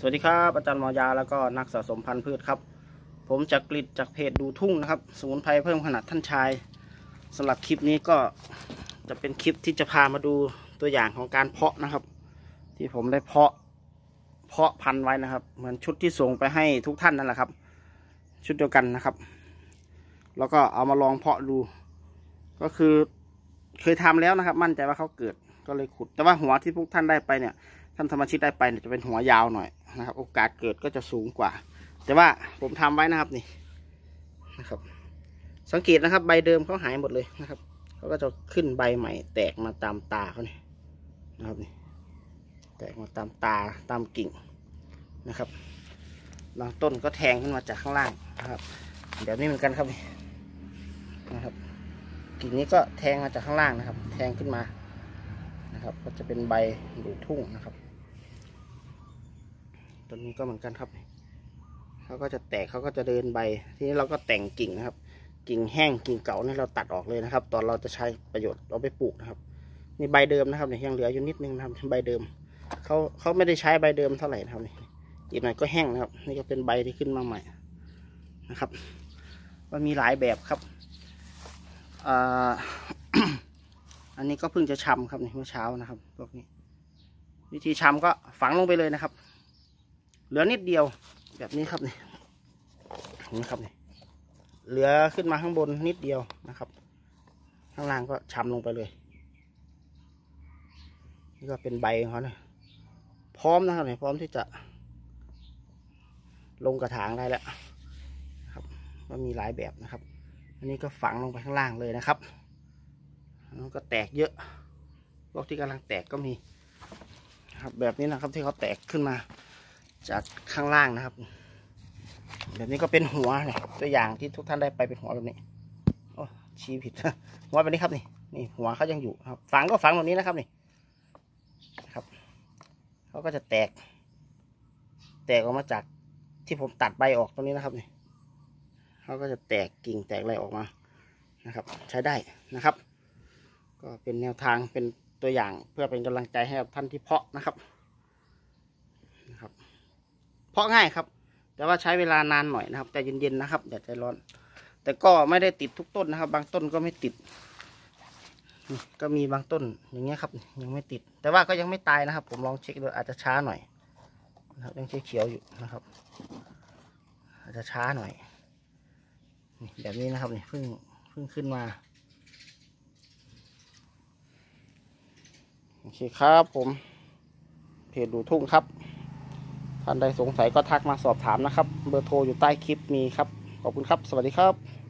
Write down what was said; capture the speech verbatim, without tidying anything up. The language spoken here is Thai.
สวัสดีครับอาจารย์หมอยาแล้วก็นักสะสมพันธุ์พืชครับผมจากกลิดจากเพจดูทุ่งนะครับสมุนไพรเพิ่มขนาดท่านชายสำหรับคลิปนี้ก็จะเป็นคลิปที่จะพามาดูตัวอย่างของการเพาะนะครับที่ผมได้เพาะเพาะพันธุ์ไว้นะครับเหมือนชุดที่ส่งไปให้ทุกท่านนั่นแหละครับชุดเดียวกันนะครับแล้วก็เอามาลองเพาะดูก็คือเคยทำแล้วนะครับมั่นใจว่าเขาเกิดก็เลยขุดแต่ว่าหัวที่พวกท่านได้ไปเนี่ยท่านสมาชิกได้ไปจะเป็นหัวยาวหน่อยนะครับโอกาสเกิดก็จะสูงกว่าแต่ว่าผมทำไว้นะครับนี่นะครับสังเกตนะครับใบเดิมเขาหายหมดเลยนะครับเขาก็จะขึ้นใบใหม่แตกมาตามตาเขาเนี่ยนะครับนี่แตกมาตามตาตามกิ่งนะครับบางต้นก็แทงขึ้นมาจากข้างล่างนะครับเดี๋ยวนี้เหมือนกันครับนะครับกิ่งนี้ก็แทงมาจากข้างล่างนะครับแทงขึ้นมานะครับก็จะเป็นใบดูทุ่งนะครับต้นนี้ก็เหมือนกันครับเขาก็จะแตกเขาก็จะเดินใบทีนี้เราก็แต่งกิ่งนะครับกิ่งแห้งกิ่งเก่านี่เราตัดออกเลยนะครับตอนเราจะใช้ประโยชน์เอาไปปลูกนะครับนี่ใบเดิมนะครับเนี่ยยังเหลืออยู่นิดนึงนะครับใบเดิมเขาเขาไม่ได้ใช้ใบเดิมเท่าไหร่นะครับนี่อีกหน่อยก็แห้งนะครับนี่ก็เป็นใบที่ขึ้นมาใหม่นะครับมันมีหลายแบบครับอ่า อันนี้ก็เพิ่งจะชำครับนี่เมื่อเช้านะครับพวกนี้วิธีชำก็ฝังลงไปเลยนะครับเหลือนิดเดียวแบบนี้ครับนี่นี่ครับนี่เหลือขึ้นมาข้างบนนิดเดียวนะครับข้างล่างก็ชำลงไปเลยนี่ก็เป็นใบของเขาเนี่ยพร้อมนะครับเนี่ยพร้อมที่จะลงกระถางได้แล้วครับก็มีหลายแบบนะครับอันนี้ก็ฝังลงไปข้างล่างเลยนะครับแล้วก็แตกเยอะพวกที่กำลังแตกก็มีครับแบบนี้นะครับที่เขาแตกขึ้นมาจากข้างล่างนะครับแบบนี้ก็เป็นหัวเนี่ยตัวอย่างที่ทุกท่านได้ไปเป็นหัวแบบนี้โอ้ชี้ผิดหัวแบบนี้ครับนี่นี่หัวเขายังอยู่ครับฝังก็ฝังแบบนี้นะครับนี่ครับเขาก็จะแตกแตกออกมาจากที่ผมตัดใบออกตรงนี้นะครับนี่เขาก็จะแตกกิ่งแตกอะไรออกมานะครับใช้ได้นะครับก็เป็นแนวทางเป็นตัวอย่างเพื่อเป็นกำลังใจให้กับท่านที่เพาะนะครับนะครับเพาะง่ายครับแต่ว่าใช้เวลานานหน่อยนะครับใจเย็นๆนะครับอย่าใจร้อนแต่ก็ไม่ได้ติดทุกต้นนะครับบางต้นก็ไม่ติดก็มีบางต้นอย่างเงี้ยครับยังไม่ติดแต่ว่าก็ยังไม่ตายนะครับผมลองเช็คดูอาจจะช้าหน่อยนะครับยังเขียวๆอยู่นะครับอาจจะช้าหน่อยแบบนี้นะครับนี่เพิ่งเพิ่งขึ้นมาโอเคครับผมเพจดูทุ่งครับท่านใดสงสัยก็ทักมาสอบถามนะครับเบอร์โทรอยู่ใต้คลิปมีครับขอบคุณครับสวัสดีครับ